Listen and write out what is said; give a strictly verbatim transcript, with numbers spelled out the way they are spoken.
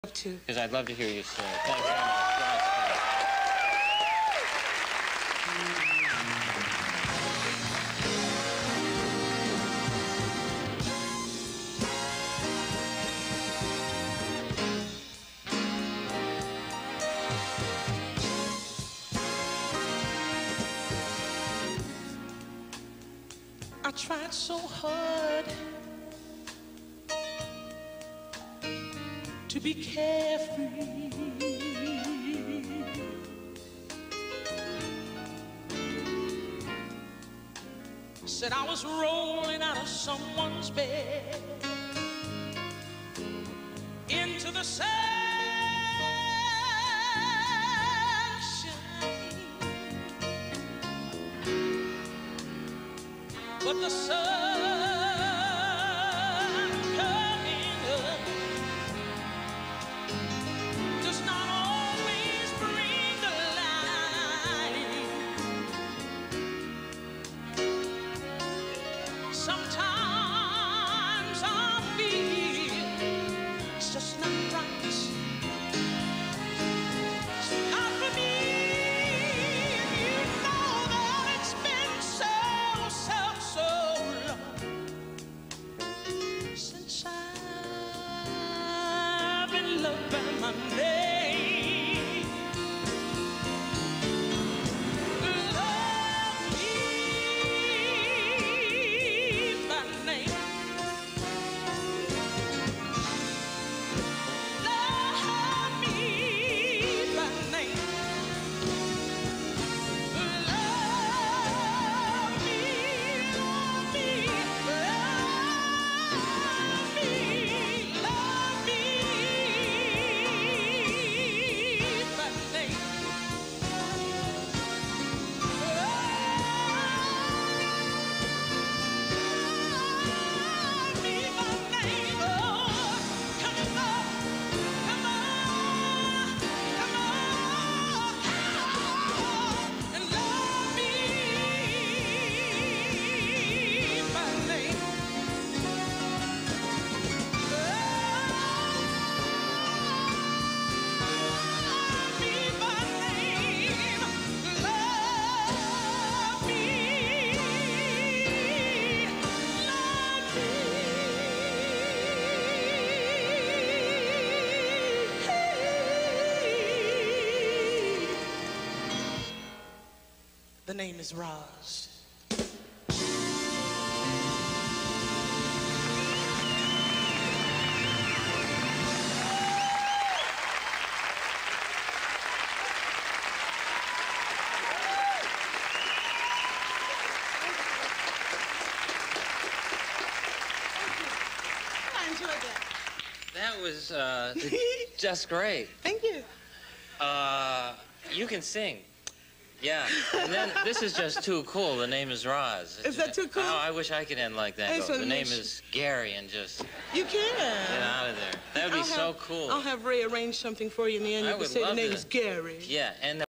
To. Because I'd love to hear you sing. Thank you very much. I tried so hard to be carefree. Said I was rolling out of someone's bed into the sunshine, but the sun sometimes I feel it's just not right. It's not for me. You know that it's been so, so, so long since I've been loved by my name. The name is Roz. I enjoyed that. That was uh, just great. Thank you. Uh, you can sing. Yeah, and then this is just too cool. The name is Roz. Is that too cool? Oh, I wish I could end like that. Hey, so the name is Gary, and just you can get out of there. That would be I'll so have, cool. I'll have Ray arrange something for you in the end. I You can would say love the name that. is Gary. Yeah, and